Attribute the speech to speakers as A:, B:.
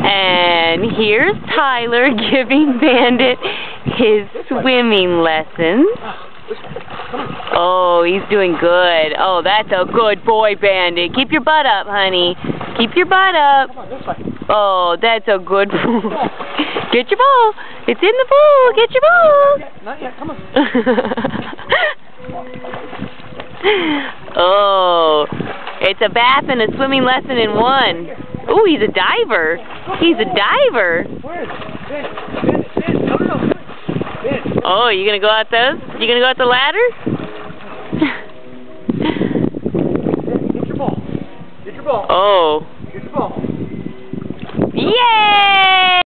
A: And here's Tyler giving Bandit his swimming lessons. Oh, he's doing good. Oh, that's a good boy, Bandit. Keep your butt up, honey. Keep your butt up. Oh, that's a good boy. Get your ball. It's in the pool. Get your ball.
B: Not yet. Come on.
A: Oh, it's a bath and a swimming lesson in one. Ooh, he's a diver. He's a diver. Oh, you gonna go out those? You gonna go out the ladder?
B: Get your ball. Get your ball.
A: Oh.